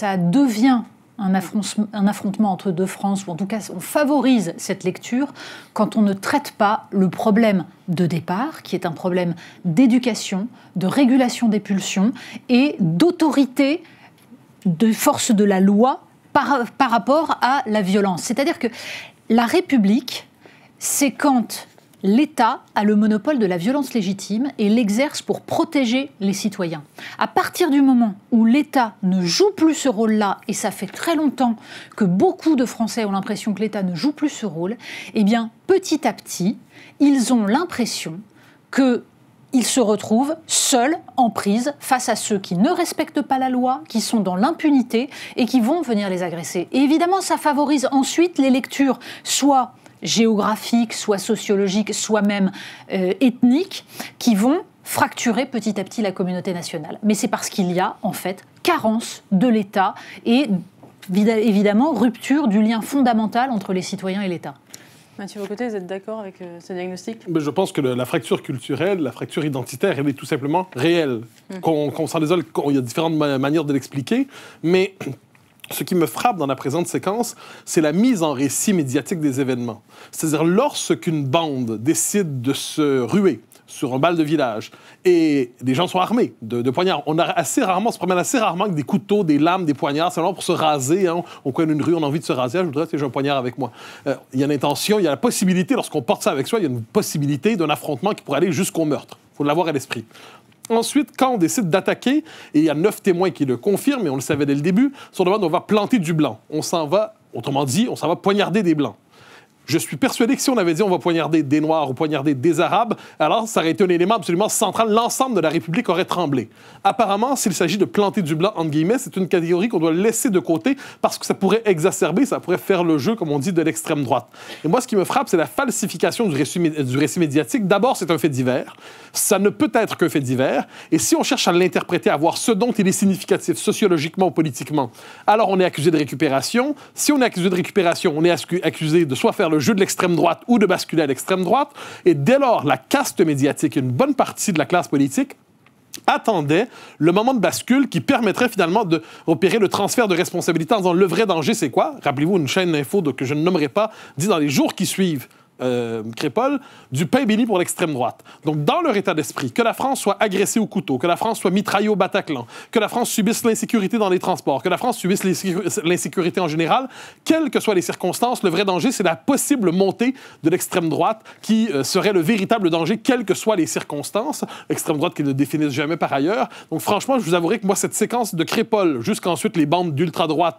ça devient un affrontement entre deux France, ou en tout cas on favorise cette lecture quand on ne traite pas le problème de départ, qui est un problème d'éducation, de régulation des pulsions et d'autorité de force de la loi par rapport à la violence. C'est-à-dire que la République, c'est quand l'État a le monopole de la violence légitime et l'exerce pour protéger les citoyens. À partir du moment où l'État ne joue plus ce rôle-là, et ça fait très longtemps que beaucoup de Français ont l'impression que l'État ne joue plus ce rôle, eh bien, petit à petit, ils ont l'impression qu'ils se retrouvent seuls, en prise, face à ceux qui ne respectent pas la loi, qui sont dans l'impunité et qui vont venir les agresser. Et évidemment, ça favorise ensuite les lectures, soit géographiques, soit sociologiques, soit même ethniques, qui vont fracturer petit à petit la communauté nationale. Mais c'est parce qu'il y a, en fait, carence de l'État et, évidemment, rupture du lien fondamental entre les citoyens et l'État. Mathieu Bocoté, vous êtes d'accord avec ce diagnostic ? Je pense que la fracture culturelle, la fracture identitaire, elle est tout simplement réelle. Qu'on s'en désole, il y a différentes manières de l'expliquer, mais ce qui me frappe dans la présente séquence, c'est la mise en récit médiatique des événements. C'est-à-dire, lorsqu'une bande décide de se ruer sur un bal de village et des gens sont armés de poignards, on se promène assez rarement avec des couteaux, des lames, des poignards, seulement pour se raser. Hein. On connaît une rue, on a envie de se raser, je voudrais que j'ai un poignard avec moi. Il y a une intention, il y a la possibilité, lorsqu'on porte ça avec soi, il y a une possibilité d'un affrontement qui pourrait aller jusqu'au meurtre. Il faut l'avoir à l'esprit. Ensuite, quand on décide d'attaquer, et il y a 9 témoins qui le confirment, et on le savait dès le début, sur demande, on va planter du blanc. On s'en va, autrement dit, on s'en va poignarder des blancs. Je suis persuadé que si on avait dit on va poignarder des Noirs ou poignarder des Arabes, alors ça aurait été un élément absolument central. L'ensemble de la République aurait tremblé. Apparemment, s'il s'agit de planter du blanc, entre guillemets, c'est une catégorie qu'on doit laisser de côté parce que ça pourrait exacerber, ça pourrait faire le jeu, comme on dit, de l'extrême droite. Et moi, ce qui me frappe, c'est la falsification du récit médiatique. D'abord, c'est un fait divers. Ça ne peut être qu'un fait divers. Et si on cherche à l'interpréter, à voir ce dont il est significatif sociologiquement ou politiquement, alors on est accusé de récupération. Si on est accusé de récupération, on est accusé de soit faire le jeu de l'extrême droite ou de basculer à l'extrême droite. Et dès lors, la caste médiatique, une bonne partie de la classe politique, attendait le moment de bascule qui permettrait finalement d'opérer le transfert de responsabilité en disant le vrai danger, c'est quoi? Rappelez-vous, une chaîne d'info que je ne nommerai pas dit dans les jours qui suivent, Crépol, du pain béni pour l'extrême droite. Donc, dans leur état d'esprit, que la France soit agressée au couteau, que la France soit mitraillée au Bataclan, que la France subisse l'insécurité dans les transports, que la France subisse l'insécurité en général, quelles que soient les circonstances, le vrai danger, c'est la possible montée de l'extrême droite qui serait le véritable danger, quelles que soient les circonstances. L'extrême droite qui ne définissent jamais par ailleurs. Donc, franchement, je vous avouerai que moi, cette séquence de Crépol, jusqu'ensuite les bandes d'ultra-droite,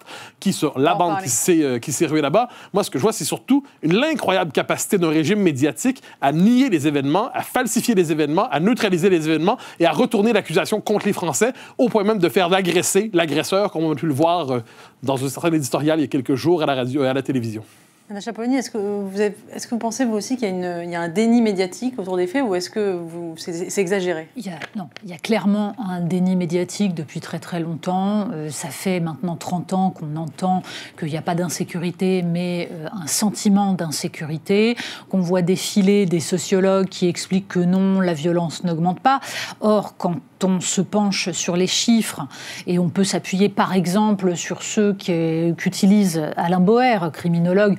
la bande qui s'est ruée là-bas, moi, ce que je vois, c'est surtout l'incroyable capacité d'un régime médiatique à nier les événements, à falsifier les événements, à neutraliser les événements et à retourner l'accusation contre les Français au point même de faire d'agresser l'agresseur, comme on a pu le voir dans un certain éditorial il y a quelques jours à la radio et à la télévision. Anna Chapoligny, est-ce que vous pensez, vous aussi, qu'il y a un déni médiatique autour des faits ou est-ce que c'est exagéré ? Il y a clairement un déni médiatique depuis très très longtemps. Ça fait maintenant 30 ans qu'on entend qu'il n'y a pas d'insécurité, mais un sentiment d'insécurité, qu'on voit défiler des sociologues qui expliquent que non, la violence n'augmente pas. Or, quand on se penche sur les chiffres, et on peut s'appuyer par exemple sur ceux qu'utilise Alain Boer, criminologue,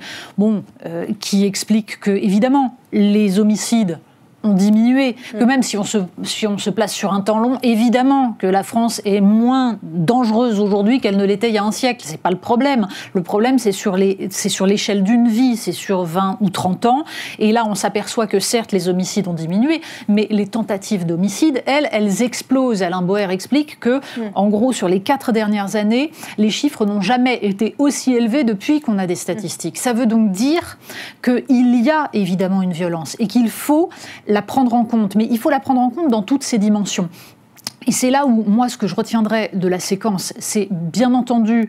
qui explique que, évidemment, les homicides ont diminué, que même si on se place sur un temps long, évidemment que la France est moins dangereuse aujourd'hui qu'elle ne l'était il y a un siècle. C'est pas le problème. Le problème, c'est sur l'échelle d'une vie, c'est sur 20 ou 30 ans. Et là, on s'aperçoit que certes, les homicides ont diminué, mais les tentatives d'homicide, elles explosent. Alain Boer explique que, en gros, sur les 4 dernières années, les chiffres n'ont jamais été aussi élevés depuis qu'on a des statistiques. Ça veut donc dire qu'il y a évidemment une violence et qu'il faut la prendre en compte, mais il faut la prendre en compte dans toutes ses dimensions. Et c'est là où, moi, ce que je retiendrai de la séquence, c'est bien entendu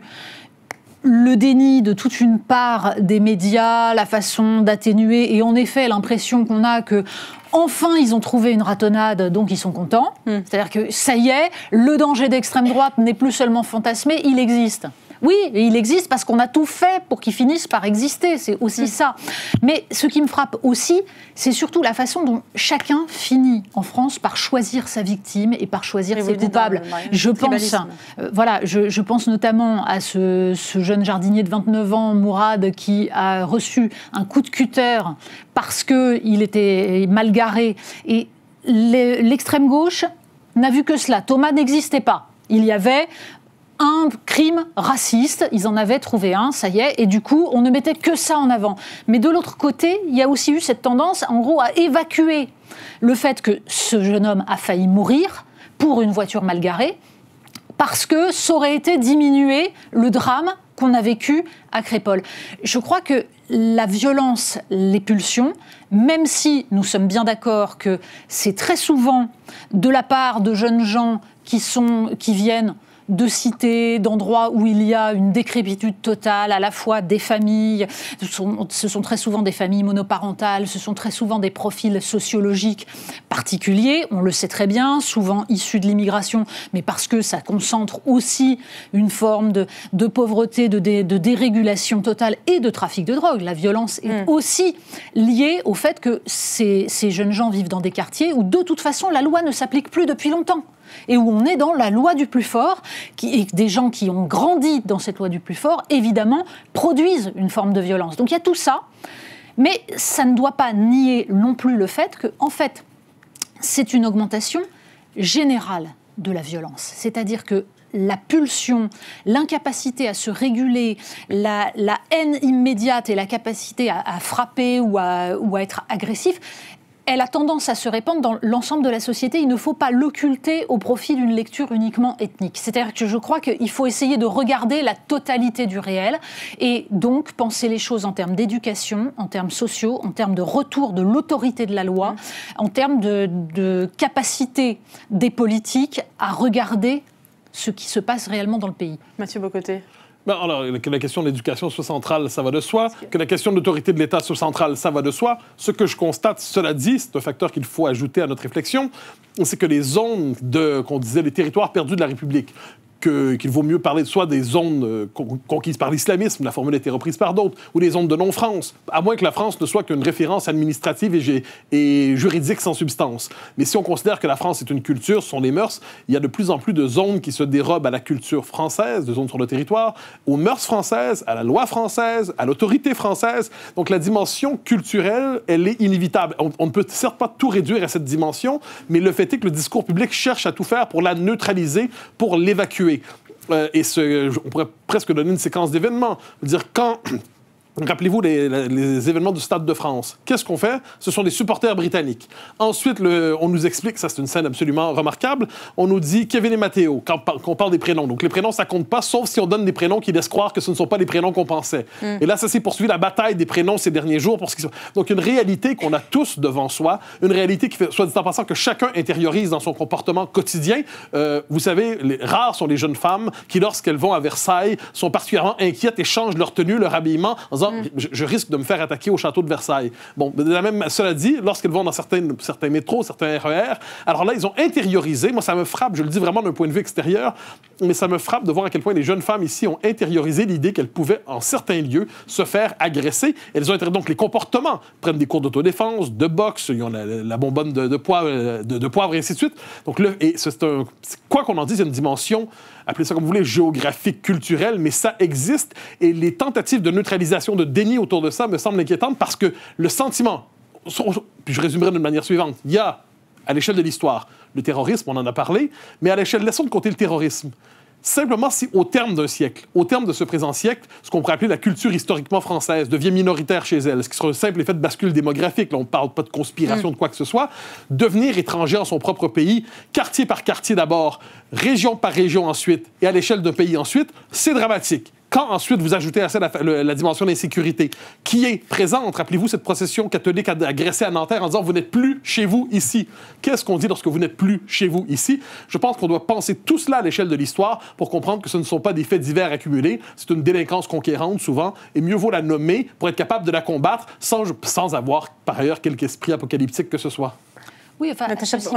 le déni de toute une part des médias, la façon d'atténuer, et en effet, l'impression qu'on a que enfin, ils ont trouvé une ratonnade, donc ils sont contents. C'est-à-dire que ça y est, le danger d'extrême droite n'est plus seulement fantasmé, il existe. Oui, et il existe parce qu'on a tout fait pour qu'il finisse par exister, c'est aussi ça. Mais ce qui me frappe aussi, c'est surtout la façon dont chacun finit en France par choisir sa victime et par choisir ses coupables. Je pense notamment à ce jeune jardinier de 29 ans, Mourad, qui a reçu un coup de cutter parce qu'il était mal garé. Et l'extrême gauche n'a vu que cela. Thomas n'existait pas. Il y avait un crime raciste, ils en avaient trouvé un, ça y est, et du coup, on ne mettait que ça en avant. Mais de l'autre côté, il y a aussi eu cette tendance, en gros, à évacuer le fait que ce jeune homme a failli mourir pour une voiture mal garée, parce que ça aurait été diminuer le drame qu'on a vécu à Crépol. Je crois que la violence, les pulsions, même si nous sommes bien d'accord que c'est très souvent de la part de jeunes gens qui viennent de cités, d'endroits où il y a une décrépitude totale, à la fois des familles, ce sont très souvent des familles monoparentales, ce sont très souvent des profils sociologiques particuliers, on le sait très bien, souvent issus de l'immigration, mais parce que ça concentre aussi une forme de pauvreté, de dérégulation totale et de trafic de drogue. La violence est aussi liée au fait que ces jeunes gens vivent dans des quartiers où de toute façon la loi ne s'applique plus depuis longtemps. Et où on est dans la loi du plus fort, et des gens qui ont grandi dans cette loi du plus fort, évidemment, produisent une forme de violence. Donc il y a tout ça, mais ça ne doit pas nier non plus le fait que, en fait, c'est une augmentation générale de la violence. C'est-à-dire que la pulsion, l'incapacité à se réguler, la haine immédiate et la capacité à frapper ou à être agressif, elle a tendance à se répandre dans l'ensemble de la société. Il ne faut pas l'occulter au profit d'une lecture uniquement ethnique. C'est-à-dire que je crois qu'il faut essayer de regarder la totalité du réel et donc penser les choses en termes d'éducation, en termes sociaux, en termes de retour de l'autorité de la loi, en termes de capacité des politiques à regarder ce qui se passe réellement dans le pays. Mathieu Bocoté. Alors, que la question de l'éducation soit centrale, ça va de soi. Que la question de l'autorité de l'État soit centrale, ça va de soi. Ce que je constate, cela dit, c'est un facteur qu'il faut ajouter à notre réflexion, c'est que les zones qu'on disait les territoires perdus de la République, qu'il vaut mieux parler de soit des zones conquises par l'islamisme, la formule a été reprise par d'autres, ou des zones de non-France, à moins que la France ne soit qu'une référence administrative et juridique sans substance. Mais si on considère que la France est une culture, ce sont les mœurs, il y a de plus en plus de zones qui se dérobent à la culture française, de zones sur le territoire, aux mœurs françaises, à la loi française, à l'autorité française. Donc la dimension culturelle, elle est inévitable. On ne peut certes pas tout réduire à cette dimension, mais le fait est que le discours public cherche à tout faire pour la neutraliser, pour l'évacuer. On pourrait presque donner une séquence d'événements. Dire quand... Rappelez-vous les événements du Stade de France. Qu'est-ce qu'on fait? Ce sont des supporters britanniques. Ensuite, on nous explique, ça c'est une scène absolument remarquable, on nous dit Kevin et Matteo, quand on parle des prénoms. Donc les prénoms, ça compte pas, sauf si on donne des prénoms qui laissent croire que ce ne sont pas les prénoms qu'on pensait. Et là, ça s'est poursuivi la bataille des prénoms ces derniers jours. Donc une réalité qu'on a tous devant soi, une réalité qui fait, soit dit en passant, que chacun intériorise dans son comportement quotidien. Vous savez, rares sont les jeunes femmes qui, lorsqu'elles vont à Versailles, sont particulièrement inquiètes et changent leur tenue, leur habillement, en disant je risque de me faire attaquer au château de Versailles. Bon, cela dit, lorsqu'elles vont dans certains métros, certains RER, alors là, ils ont intériorisé, moi ça me frappe, je le dis vraiment d'un point de vue extérieur, mais ça me frappe de voir à quel point les jeunes femmes ici ont intériorisé l'idée qu'elles pouvaient, en certains lieux, se faire agresser. Elles ont donc les comportements, prennent des cours d'autodéfense, de boxe, ils ont la bonbonne de poivre et ainsi de suite. Donc quoi qu'on en dise, il y a une dimension, appelez ça comme vous voulez, géographique, culturelle, mais ça existe. Et les tentatives de neutralisation, de déni autour de ça me semblent inquiétantes parce que le sentiment, puis je résumerai d'une manière suivante, il y a, à l'échelle de l'histoire, le terrorisme, on en a parlé, mais à l'échelle, laissons de côté le terrorisme. Simplement, si au terme d'un siècle, au terme de ce présent siècle, ce qu'on pourrait appeler la culture historiquement française devient minoritaire chez elle, ce qui sera un simple effet de bascule démographique, là on ne parle pas de conspiration de quoi que ce soit, devenir étranger en son propre pays, quartier par quartier d'abord, région par région ensuite, et à l'échelle d'un pays ensuite, c'est dramatique. Quand ensuite vous ajoutez à ça la dimension d'insécurité qui est présente, rappelez-vous cette procession catholique agressée à Nanterre en disant « vous n'êtes plus chez vous ici ». Qu'est-ce qu'on dit lorsque vous n'êtes plus chez vous ici? Je pense qu'on doit penser tout cela à l'échelle de l'histoire pour comprendre que ce ne sont pas des faits divers accumulés, c'est une délinquance conquérante souvent, et mieux vaut la nommer pour être capable de la combattre sans avoir par ailleurs quelque esprit apocalyptique que ce soit. Oui, enfin,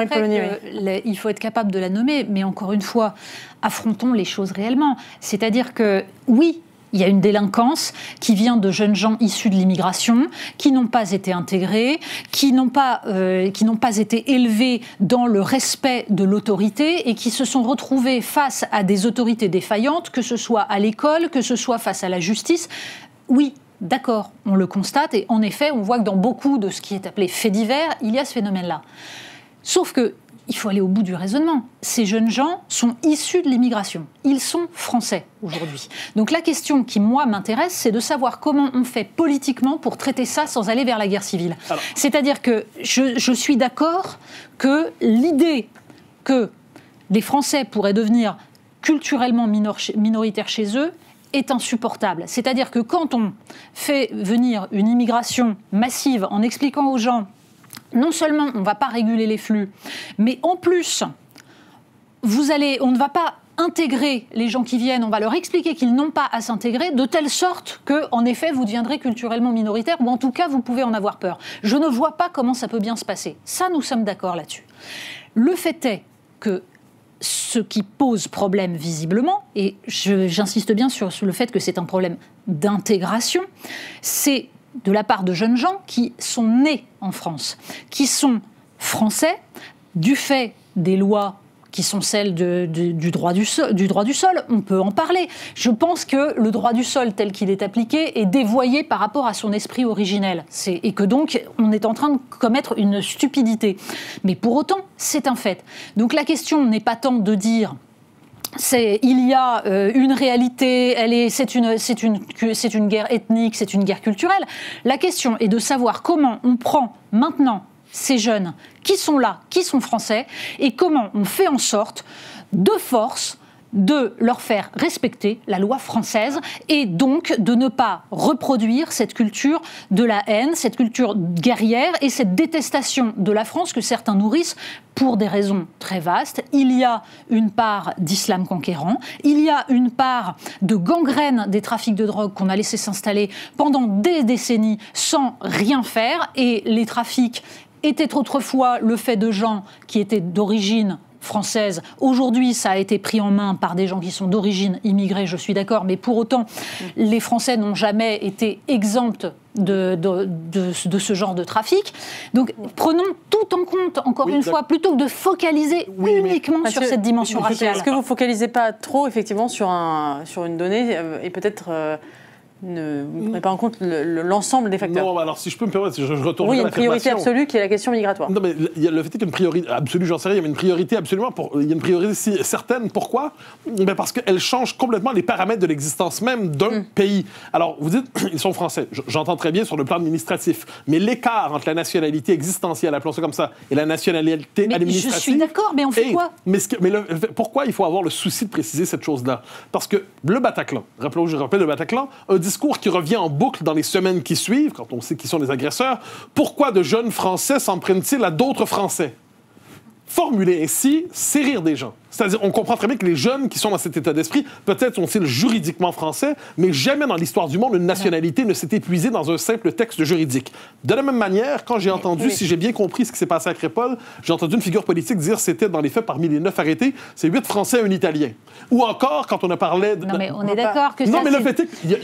il faut être capable de la nommer, mais encore une fois, affrontons les choses réellement. C'est-à-dire que, oui, il y a une délinquance qui vient de jeunes gens issus de l'immigration, qui n'ont pas été intégrés, qui n'ont pas été élevés dans le respect de l'autorité et qui se sont retrouvés face à des autorités défaillantes, que ce soit à l'école, que ce soit face à la justice. Oui, d'accord, on le constate et en effet, on voit que dans beaucoup de ce qui est appelé faits divers, il y a ce phénomène-là. Sauf que il faut aller au bout du raisonnement. Ces jeunes gens sont issus de l'immigration. Ils sont français aujourd'hui. Donc la question qui, moi, m'intéresse, c'est de savoir comment on fait politiquement pour traiter ça sans aller vers la guerre civile. C'est-à-dire que je suis d'accord que l'idée que les Français pourraient devenir culturellement minoritaires chez eux est insupportable. C'est-à-dire que quand on fait venir une immigration massive en expliquant aux gens non seulement on ne va pas réguler les flux, mais en plus, on ne va pas intégrer les gens qui viennent, on va leur expliquer qu'ils n'ont pas à s'intégrer, de telle sorte que, en effet, vous deviendrez culturellement minoritaire, ou en tout cas, vous pouvez en avoir peur. Je ne vois pas comment ça peut bien se passer. Ça, nous sommes d'accord là-dessus. Le fait est que ce qui pose problème visiblement, et j'insiste bien sur le fait que c'est un problème d'intégration, c'est de la part de jeunes gens qui sont nés en France, qui sont français du fait des lois qui sont celles du droit du sol, on peut en parler. Je pense que le droit du sol tel qu'il est appliqué est dévoyé par rapport à son esprit originel. Et que donc, on est en train de commettre une stupidité. Mais pour autant, c'est un fait. Donc la question n'est pas tant de dire... il y a une réalité, c'est une guerre ethnique, c'est une guerre culturelle. La question est de savoir comment on prend maintenant ces jeunes qui sont là, qui sont français, et comment on fait en sorte, de force, de leur faire respecter la loi française et donc de ne pas reproduire cette culture de la haine, cette culture guerrière et cette détestation de la France que certains nourrissent pour des raisons très vastes. Il y a une part d'islam conquérant, il y a une part de gangrène des trafics de drogue qu'on a laissé s'installer pendant des décennies sans rien faire, et les trafics étaient autrefois le fait de gens qui étaient d'origine française. Aujourd'hui, ça a été pris en main par des gens qui sont d'origine immigrée, je suis d'accord, mais pour autant, les Français n'ont jamais été exempts de ce genre de trafic. Donc, prenons tout en compte, encore une fois, plutôt que de focaliser uniquement sur cette dimension raciale. Est-ce que vous ne focalisez pas trop, effectivement, sur une donnée et peut-être... ne prenez pas en compte l'ensemble des facteurs. Non, alors si je peux me permettre, je retourne. Oui, il y a une priorité absolue qui est la question migratoire. Non, mais le fait qu'il y a une priorité absolue, j'en sais rien, il y a une priorité absolument, il y a une priorité certaine. Pourquoi? Parce qu'elle change complètement les paramètres de l'existence même d'un pays. Alors, vous dites, ils sont français. J'entends très bien sur le plan administratif, mais l'écart entre la nationalité existentielle, appelons ça comme ça, et la nationalité administrative... Je suis d'accord, mais on fait quoi? Pourquoi il faut avoir le souci de préciser cette chose-là? Parce que le Bataclan, je rappelle le Bataclan, un discours qui revient en boucle dans les semaines qui suivent, quand on sait qui sont les agresseurs. Pourquoi de jeunes Français s'en prennent-ils à d'autres Français? Formulé ainsi, c'est rire des gens. C'est-à-dire, on comprend très bien que les jeunes qui sont dans cet état d'esprit, peut-être sont-ils juridiquement français, mais jamais dans l'histoire du monde, une nationalité ne s'est épuisée dans un simple texte juridique. De la même manière, quand j'ai entendu, si j'ai bien compris ce qui s'est passé à Crépol, j'ai entendu une figure politique dire que c'était dans les faits, parmi les 9 arrêtés, c'est 8 Français et un Italien. Ou encore, quand on a parlé... Non, mais on est d'accord que non, mais le fait est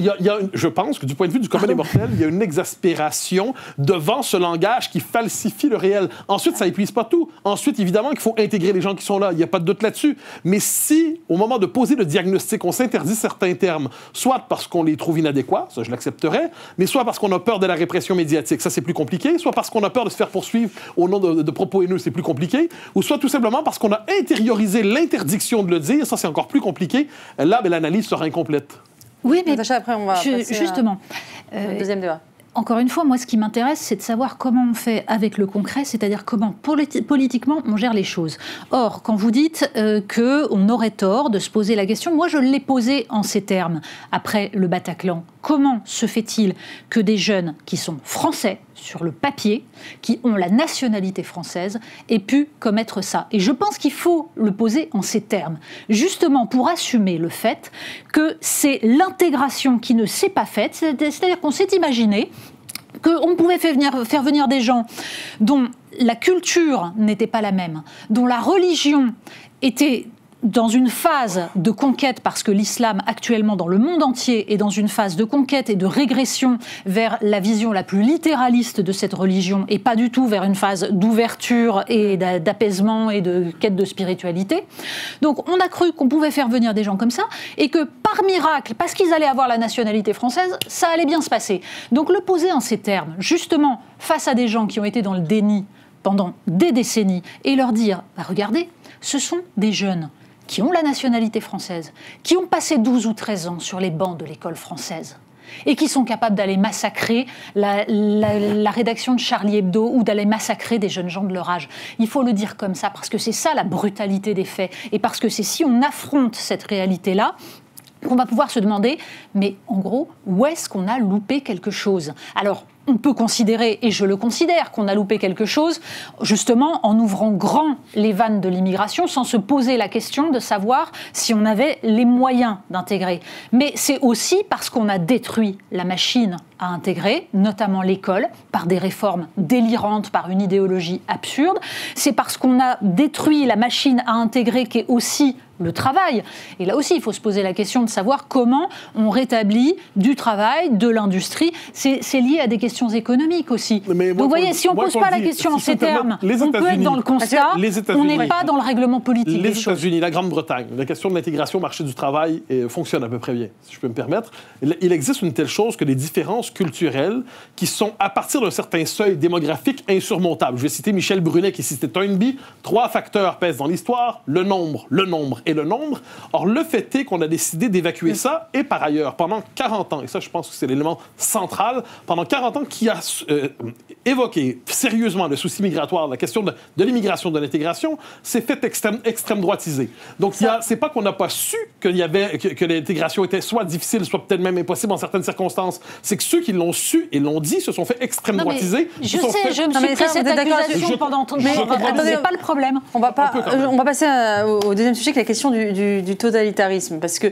je pense que du point de vue du commun des mortels, il y a une exaspération devant ce langage qui falsifie le réel. Ensuite, ça épuise pas tout. Ensuite, évidemment, qu'il faut intégrer les gens qui sont là. Il n'y a pas de doute là-dessus. Mais si, au moment de poser le diagnostic, on s'interdit certains termes, soit parce qu'on les trouve inadéquats, ça je l'accepterais, mais soit parce qu'on a peur de la répression médiatique, ça c'est plus compliqué, soit parce qu'on a peur de se faire poursuivre au nom de propos haineux, c'est plus compliqué, ou soit tout simplement parce qu'on a intériorisé l'interdiction de le dire, ça c'est encore plus compliqué. Là, l'analyse sera incomplète. Oui, mais Natacha, après on va justement, deuxième débat. Encore une fois, moi, ce qui m'intéresse, c'est de savoir comment on fait avec le concret, c'est-à-dire comment politiquement on gère les choses. Or, quand vous dites qu'on aurait tort de se poser la question, moi, je l'ai posée en ces termes après le Bataclan. Comment se fait-il que des jeunes qui sont français sur le papier, qui ont la nationalité française, aient pu commettre ça? Et je pense qu'il faut le poser en ces termes, justement pour assumer le fait que c'est l'intégration qui ne s'est pas faite, c'est-à-dire qu'on s'est imaginé qu'on pouvait faire venir des gens dont la culture n'était pas la même, dont la religion était dans une phase de conquête, parce que l'islam actuellement dans le monde entier est dans une phase de conquête et de régression vers la vision la plus littéraliste de cette religion et pas du tout vers une phase d'ouverture et d'apaisement et de quête de spiritualité. Donc on a cru qu'on pouvait faire venir des gens comme ça et que par miracle, parce qu'ils allaient avoir la nationalité française, ça allait bien se passer. Donc le poser en ces termes, justement face à des gens qui ont été dans le déni pendant des décennies et leur dire regardez, ce sont des jeunes qui ont la nationalité française, qui ont passé 12 ou 13 ans sur les bancs de l'école française et qui sont capables d'aller massacrer la rédaction de Charlie Hebdo ou d'aller massacrer des jeunes gens de leur âge. Il faut le dire comme ça, parce que c'est ça la brutalité des faits, et parce que c'est si on affronte cette réalité-là qu'on va pouvoir se demander, mais en gros, où est-ce qu'on a loupé quelque chose ? Alors, on peut considérer, et je le considère, qu'on a loupé quelque chose, justement en ouvrant grand les vannes de l'immigration, sans se poser la question de savoir si on avait les moyens d'intégrer. Mais c'est aussi parce qu'on a détruit la machine à intégrer, notamment l'école, par des réformes délirantes, par une idéologie absurde. C'est parce qu'on a détruit la machine à intégrer qui est aussi le travail. Et là aussi, il faut se poser la question de savoir comment on rétablit du travail, de l'industrie. C'est lié à des questions économiques aussi. Donc vous voyez, si on ne pose pas la question en ces termes, on peut être dans le constat, on n'est pas dans le règlement politique. Les États-Unis, la Grande-Bretagne, la question de l'intégration au marché du travail fonctionne à peu près bien, si je peux me permettre. Il existe une telle chose que les différences culturelles qui sont, à partir d'un certain seuil démographique, insurmontables. Je vais citer Michel Brunet qui citait Toynbee. 3 facteurs pèsent dans l'histoire, le nombre et le nombre. Or, le fait est qu'on a décidé d'évacuer ça, et par ailleurs, pendant 40 ans, et ça, je pense que c'est l'élément central, pendant 40 ans, qui a évoqué sérieusement le souci migratoire, la question de l'immigration, de l'intégration, s'est fait extrême droitiser. Donc, c'est pas qu'on n'a pas su que l'intégration était soit difficile, soit peut-être même impossible en certaines circonstances. C'est que ceux qui l'ont su et l'ont dit se sont fait extrême droitiser. Je sais, je me suis pris cette accusation pendant longtemps. Mais c'est pas le problème. On va passer au deuxième sujet, qui est la question du totalitarisme. Parce que